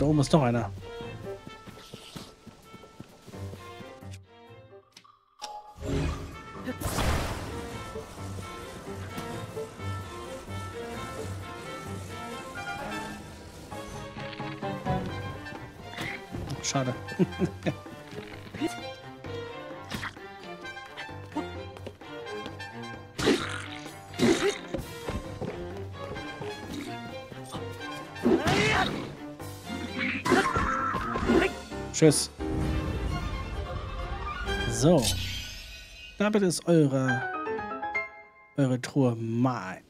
da oben ist noch einer. Schade. Tschüss. So. Damit ist eure Truhe mein.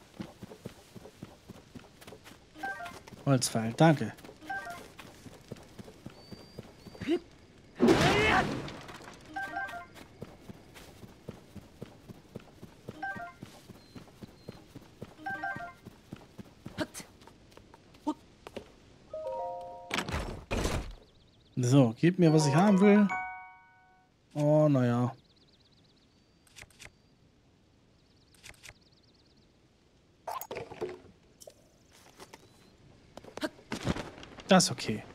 Holzpfeil, danke. So, gebt mir, was ich haben will. Oh, naja. Das ist okay.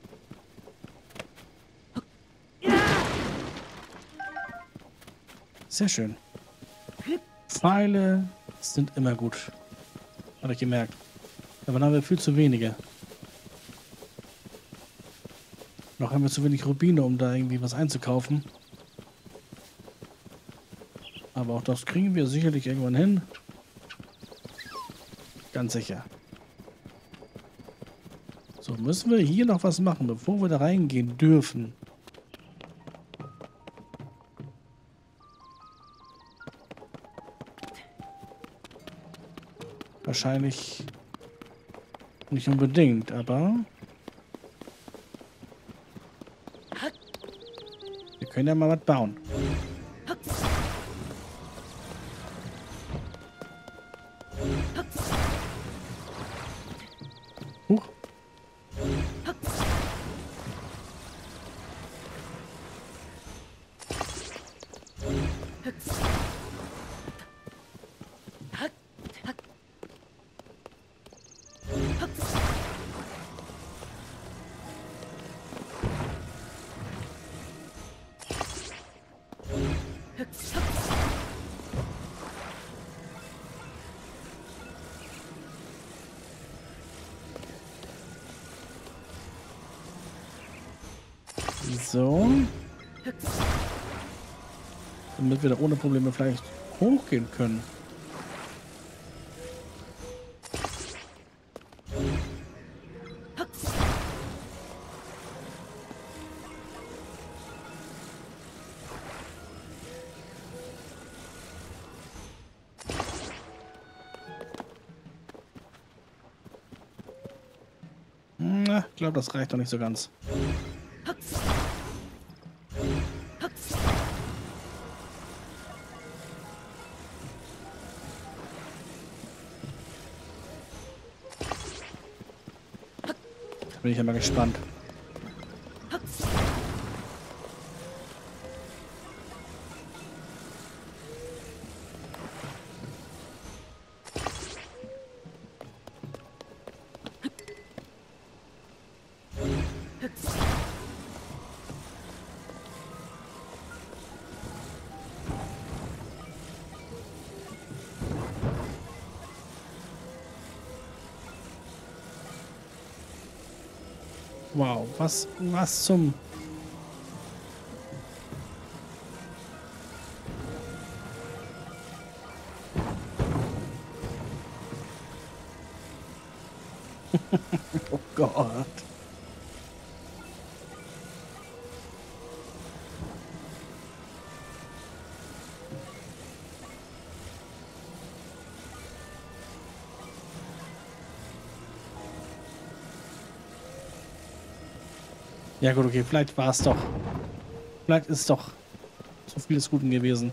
Sehr schön. Pfeile sind immer gut. Habe ich gemerkt. Aber dann haben wir viel zu wenige. Noch haben wir zu wenig Rubine, um da irgendwie was einzukaufen. Aber auch das kriegen wir sicherlich irgendwann hin. Ganz sicher. So, müssen wir hier noch was machen, bevor wir da reingehen dürfen. Wahrscheinlich nicht unbedingt, aber wir können ja mal was bauen. Huch. So. Damit wir da ohne Probleme vielleicht hochgehen können. Na, ich glaube, das reicht doch nicht so ganz. Bin ich ja mal gespannt. Wow, was zum... Oh Gott. Ja gut, okay, vielleicht war es doch. Vielleicht ist doch so vieles Guten gewesen.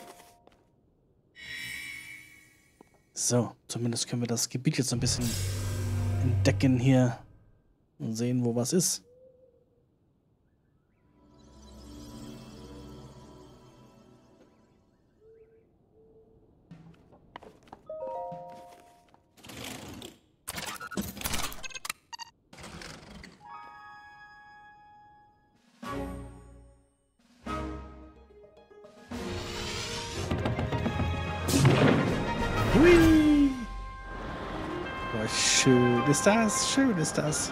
So, zumindest können wir das Gebiet jetzt ein bisschen entdecken hier und sehen, wo was ist. Hui! Boah, schön ist das, schön ist das.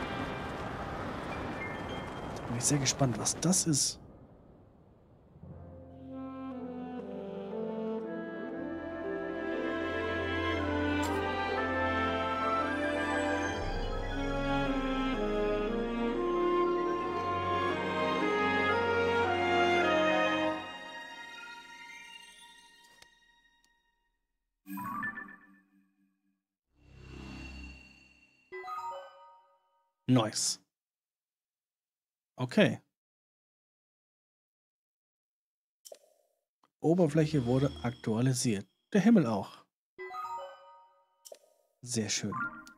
Da bin ich sehr gespannt, was das ist. Nice. Okay. Oberfläche wurde aktualisiert. Der Himmel auch. Sehr schön.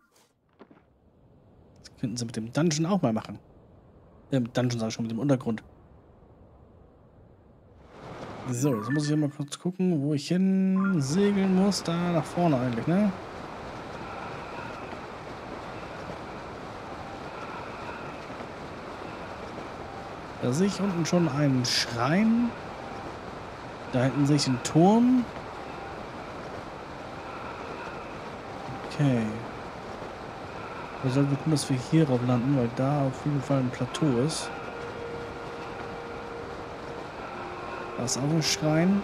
Das könnten sie mit dem Dungeon auch mal machen. Mit Dungeon sage ich schon, mit dem Untergrund. So, jetzt muss ich mal kurz gucken, wo ich hin segeln muss. Da nach vorne eigentlich, ne? Da sehe ich unten schon einen Schrein. Da hinten sehe ich einen Turm. Okay. Wir sollten gucken, dass wir hier drauf landen, weil da auf jeden Fall ein Plateau ist. Da ist auch ein Schrein.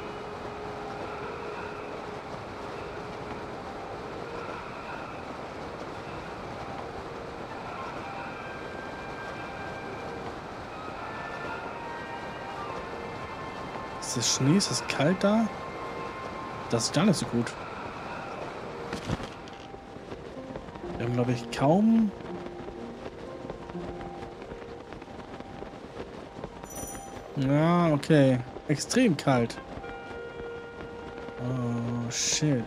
Ist das Schnee? Ist das kalt da? Das ist gar nicht so gut. Wir haben, glaube ich, kaum... Ja, okay. Extrem kalt. Oh, shit.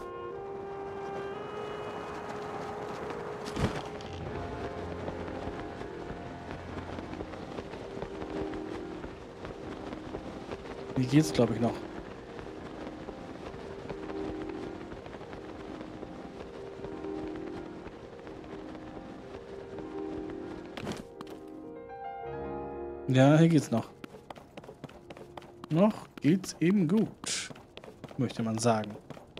Wie geht's, glaube ich, noch? Ja, hier geht's noch. Noch geht's eben gut, möchte man sagen.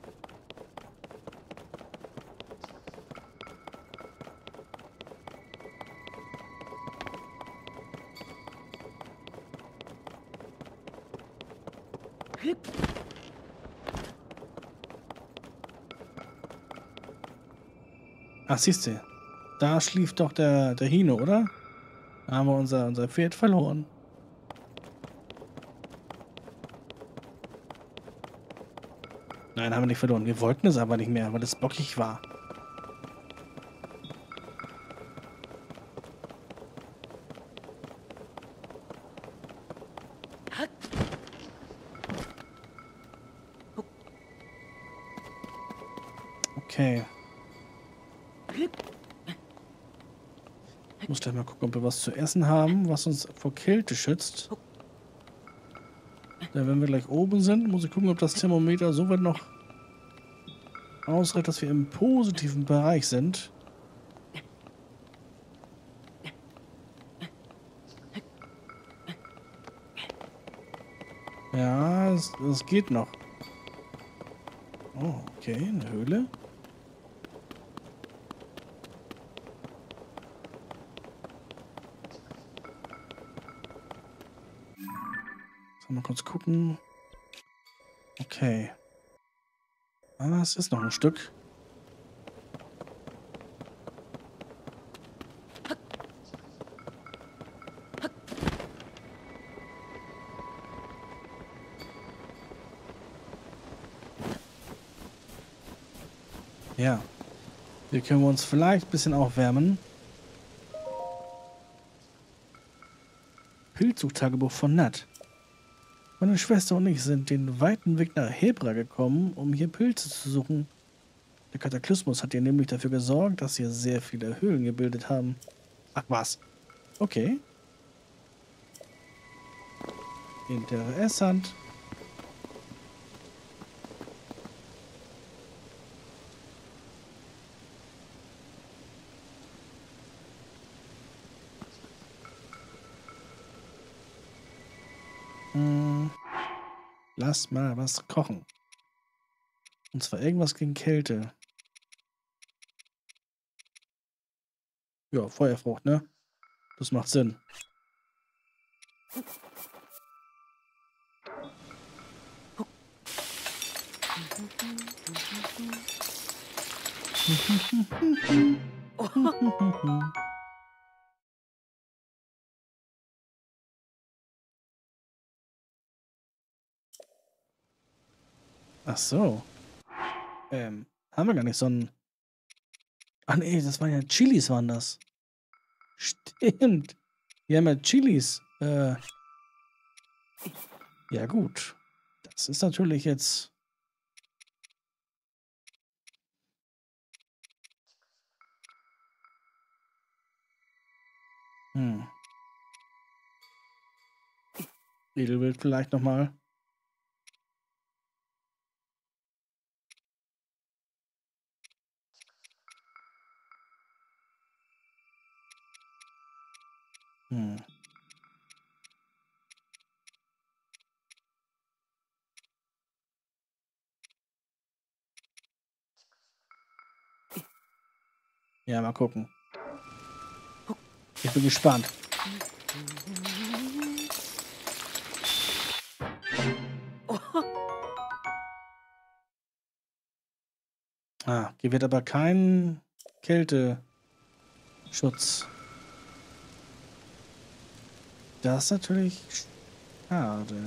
Ach, siehst du, da schlief doch der Hino, oder? Da haben wir unser Pferd verloren. Nein, haben wir nicht verloren. Wir wollten es aber nicht mehr, weil es bockig war. Okay. Ich muss gleich mal gucken, ob wir was zu essen haben, was uns vor Kälte schützt. Ja, wenn wir gleich oben sind, muss ich gucken, ob das Thermometer so weit noch ausreicht, dass wir im positiven Bereich sind. Ja, es geht noch. Oh, okay, eine Höhle. Mal kurz gucken. Okay. Ah, es ist noch ein Stück. Ja. Hier können wir uns vielleicht ein bisschen aufwärmen. Pilzsuchtagebuch von Nat. Meine Schwester und ich sind den weiten Weg nach Hebra gekommen, um hier Pilze zu suchen. Der Kataklysmus hat ja nämlich dafür gesorgt, dass hier sehr viele Höhlen gebildet haben. Ach was. Okay. Interessant. Lass mal was kochen. Und zwar irgendwas gegen Kälte. Ja, Feuerfrucht, ne? Das macht Sinn. Ach so. Haben wir gar nicht so ein... Ah nee, das waren ja Chilis, waren das. Stimmt. Wir haben ja Chilis. Ja gut. Das ist natürlich jetzt... Hm. Edelwild vielleicht nochmal. Hm. Ja, mal gucken. Ich bin gespannt. Ah, hier wird aber kein Kälteschutz. Das ist natürlich schade.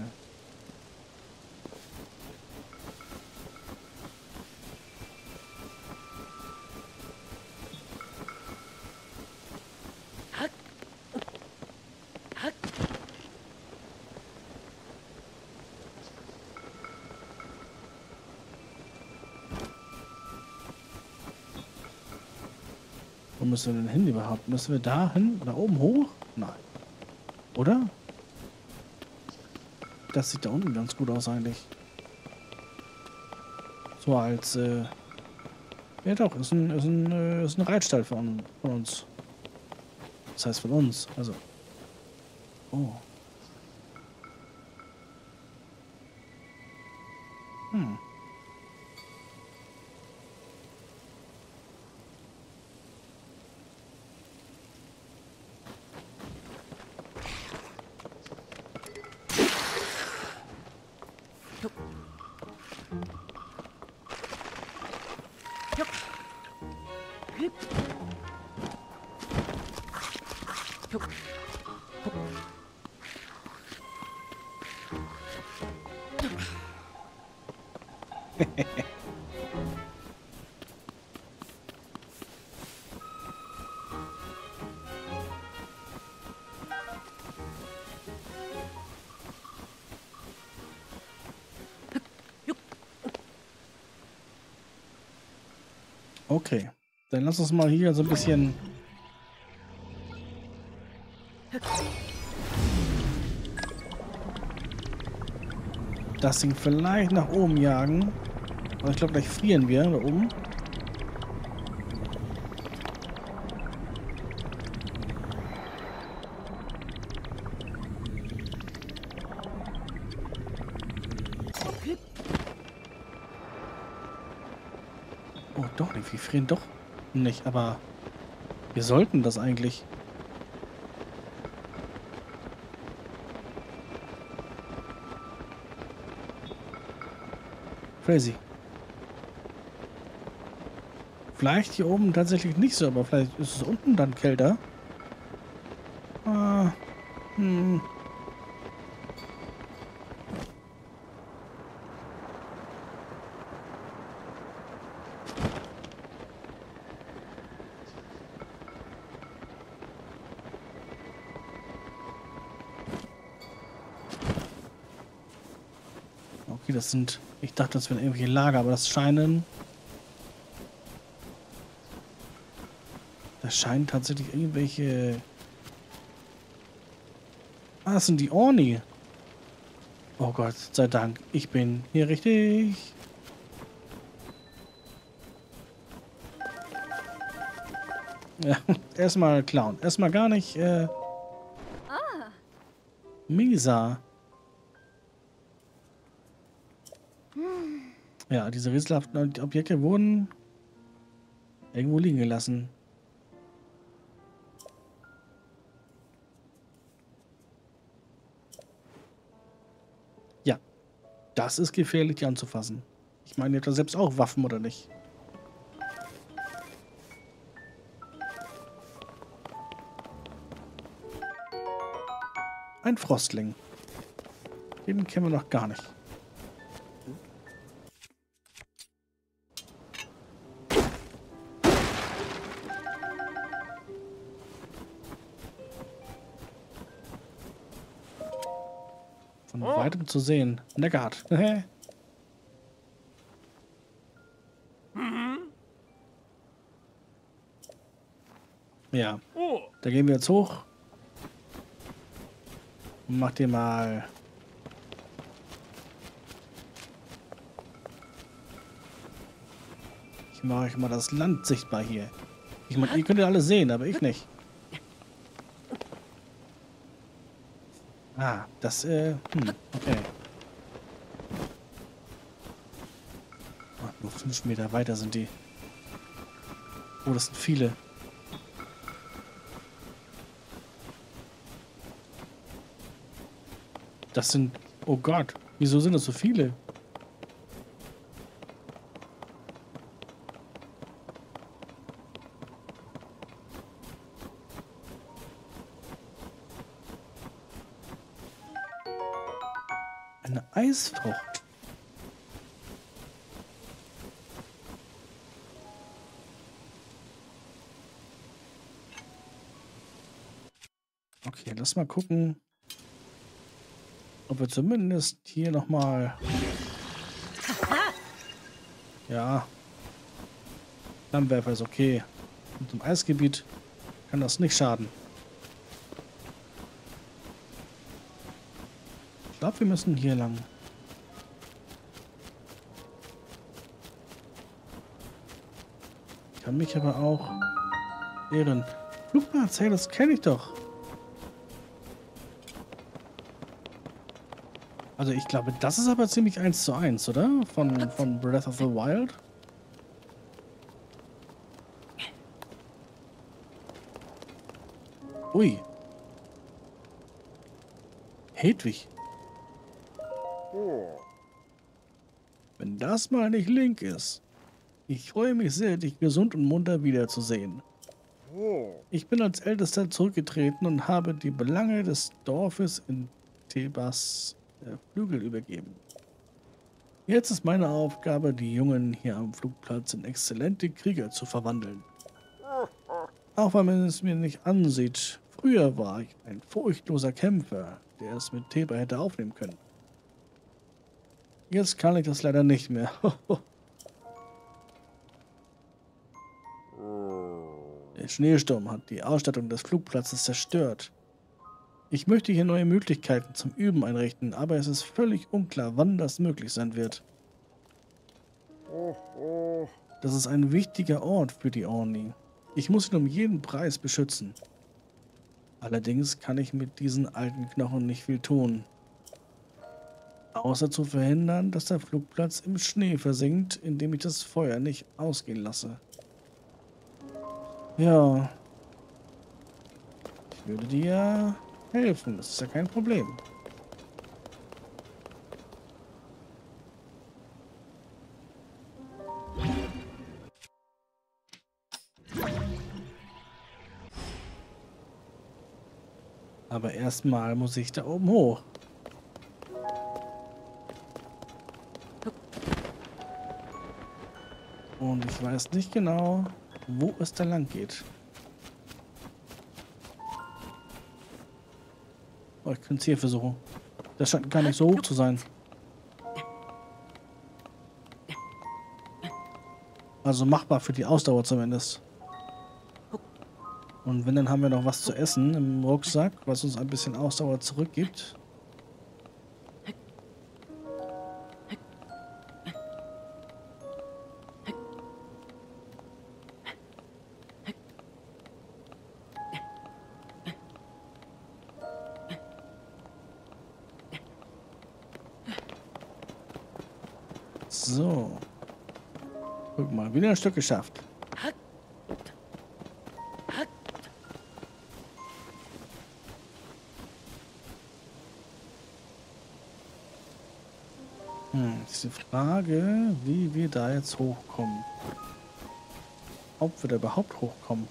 Wo müssen wir denn hin überhaupt? Müssen wir da hin? Oder oben hoch? Nein. Oder? Das sieht da unten ganz gut aus eigentlich. So als, ja doch, ist ein Reitstall von uns. Das heißt von uns, also. Oh. Hm. Okay. Dann lass uns mal hier so ein bisschen... das Ding vielleicht nach oben jagen. Aber ich glaube, gleich frieren wir da oben. Oh, doch nicht. Wir frieren doch nicht, aber wir sollten das eigentlich. Crazy. Vielleicht hier oben tatsächlich nicht so, aber vielleicht ist es unten dann kälter. Ah, hm. Okay, das sind... Ich dachte, das wären irgendwelche Lager, aber das scheinen... Das scheinen tatsächlich irgendwelche... Ah, das sind die Orni. Oh Gott sei Dank. Ich bin hier richtig. Ja, erstmal klauen. Erstmal gar nicht, Misa. Ja, diese rätselhaften Objekte wurden irgendwo liegen gelassen. Ja, das ist gefährlich, die anzufassen. Ich meine, ihr habt ja selbst auch Waffen, oder nicht? Ein Frostling. Den kennen wir noch gar nicht. Von weitem zu sehen. Neckart. Ja. Da gehen wir jetzt hoch. Und mach dir mal... Ich mache euch mal das Land sichtbar hier. Ich meine, ihr könnt ja alles sehen, aber ich nicht. Ah, das, okay. Oh, nur 5 Meter weiter sind die. Oh, das sind viele. Das sind... Oh Gott, wieso sind das so viele? Eine Eisfrucht. Okay, lass mal gucken, ob wir zumindest hier nochmal... Ja. Flammenwerfer ist okay. Und im Eisgebiet kann das nicht schaden. Ich glaube, wir müssen hier lang. Ich kann mich aber auch irren. Flugplatz, hey, das kenne ich doch. Also ich glaube, das ist aber ziemlich 1:1, oder? Von Breath of the Wild. Ui. Hedwig. Wenn das mal nicht Link ist. Ich freue mich sehr, dich gesund und munter wiederzusehen. Ich bin als Ältester zurückgetreten und habe die Belange des Dorfes in Thebas Flügel übergeben. Jetzt ist meine Aufgabe, die Jungen hier am Flugplatz in exzellente Krieger zu verwandeln. Auch wenn man es mir nicht ansieht, früher war ich ein furchtloser Kämpfer, der es mit Theba hätte aufnehmen können. Jetzt kann ich das leider nicht mehr. Der Schneesturm hat die Ausstattung des Flugplatzes zerstört. Ich möchte hier neue Möglichkeiten zum Üben einrichten, aber es ist völlig unklar, wann das möglich sein wird. Das ist ein wichtiger Ort für die Orni. Ich muss ihn um jeden Preis beschützen. Allerdings kann ich mit diesen alten Knochen nicht viel tun. Außer zu verhindern, dass der Flugplatz im Schnee versinkt, indem ich das Feuer nicht ausgehen lasse. Ja. Ich würde dir helfen, das ist ja kein Problem. Aber erstmal muss ich da oben hoch. Und ich weiß nicht genau, wo es da lang geht. Oh, ich könnte es hier versuchen. Das scheint gar nicht so hoch zu sein. Also machbar für die Ausdauer zumindest. Und wenn, dann haben wir noch was zu essen im Rucksack, was uns ein bisschen Ausdauer zurückgibt. So. Guck mal, wieder ein Stück geschafft. Ist die Frage, wie wir da jetzt hochkommen. Ob wir da überhaupt hochkommen.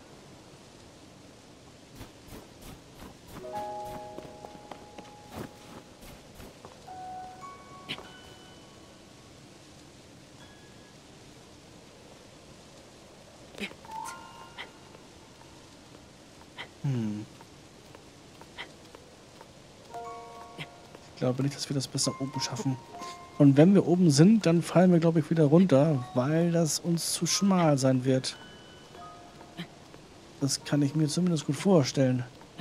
Ich glaube nicht, dass wir das besser oben schaffen. Und wenn wir oben sind, dann fallen wir, glaube ich, wieder runter, weil das uns zu schmal sein wird. Das kann ich mir zumindest gut vorstellen.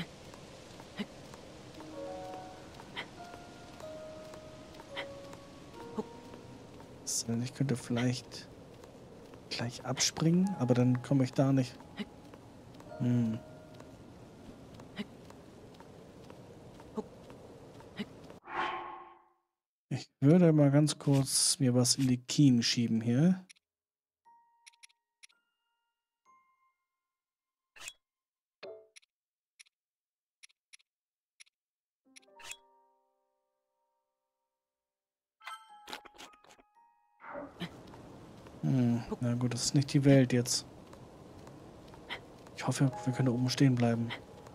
So, ich könnte vielleicht gleich abspringen, aber dann komme ich da nicht. Ich würde mal ganz kurz mir was in die Kiemen schieben hier. Na gut, das ist nicht die Welt jetzt. Ich hoffe, wir können da oben stehen bleiben.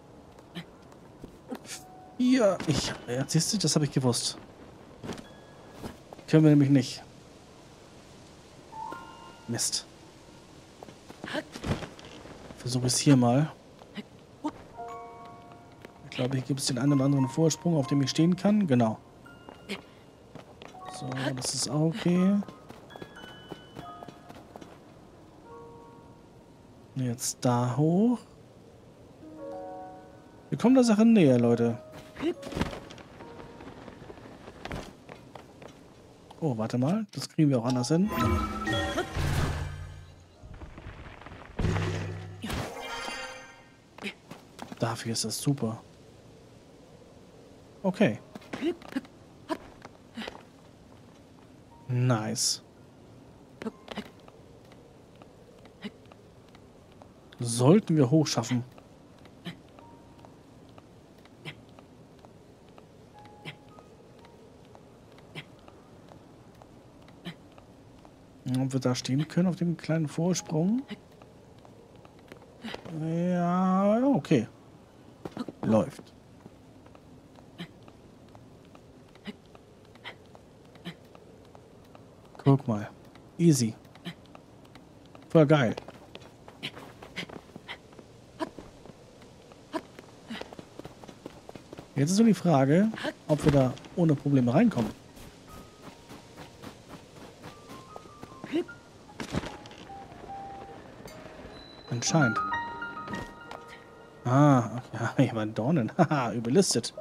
Ja, siehst du, das habe ich gewusst. Können wir nämlich nicht. Mist. Versuche es hier mal. Ich glaube, hier gibt es den einen oder anderen Vorsprung, auf dem ich stehen kann. Genau. So, das ist auch okay. Jetzt da hoch. Wir kommen der Sache näher, Leute. Oh, warte mal. Das kriegen wir auch anders hin. Dafür ist das super. Okay. Nice. Sollten wir hochschaffen. Ob wir da stehen können auf dem kleinen Vorsprung? Ja, okay. Läuft. Guck mal. Easy. Voll geil. Jetzt ist nur die Frage, ob wir da ohne Probleme reinkommen. Anscheinend. Ah, okay. Ich meine Dornen. Haha, überlistet.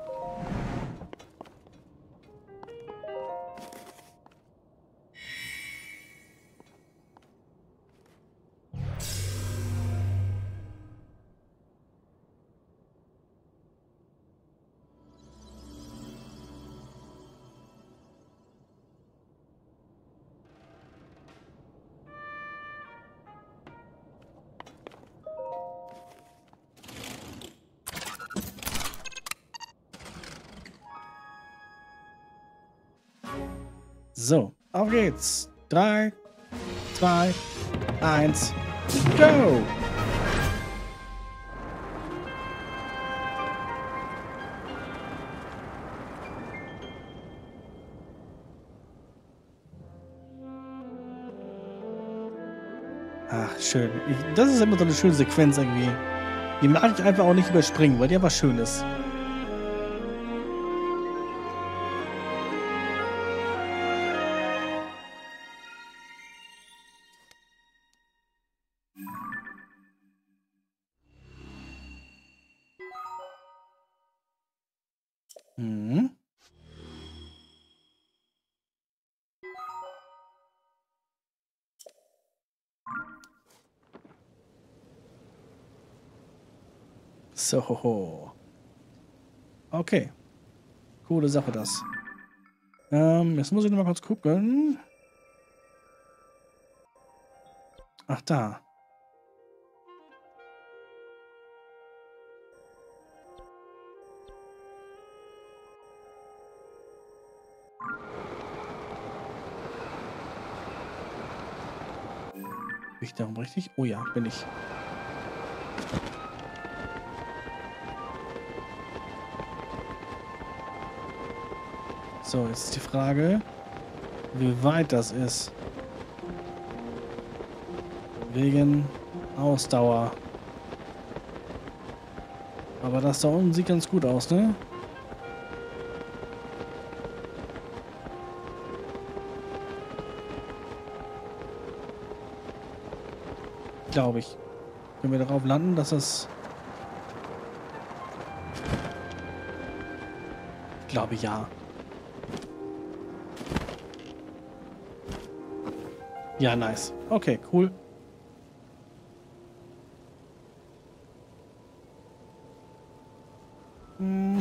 So, auf geht's. 3, 2, 1, go! Ach, schön. Das ist immer so eine schöne Sequenz irgendwie. Die mag ich einfach auch nicht überspringen, weil die aber schön ist. Mhm. So. Okay. Coole Sache das. Jetzt muss ich noch mal kurz gucken. Ach, da. Bin ich darum richtig? Oh ja, bin ich. So, jetzt ist die Frage, wie weit das ist. Wegen Ausdauer. Aber das da unten sieht ganz gut aus, ne? Glaube ich. Können wir darauf landen, dass das... Ich glaube ja. Ja, nice. Okay, cool. Hm.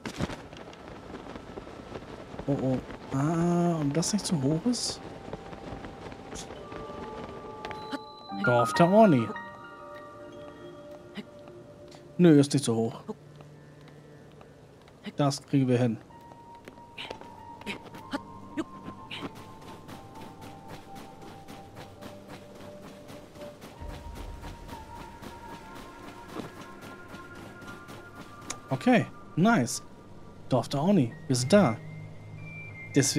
Oh, oh. Ah, und das nicht zu hoch ist? Dorf der Orni. Nö, ist nicht so hoch. Das kriegen wir hin. Okay, nice. Dorf der Orni, wir sind da.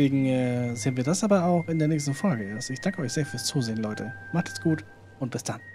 Deswegen sehen wir das aber auch in der nächsten Folge erst. Ich danke euch sehr fürs Zusehen, Leute. Macht es gut und bis dann.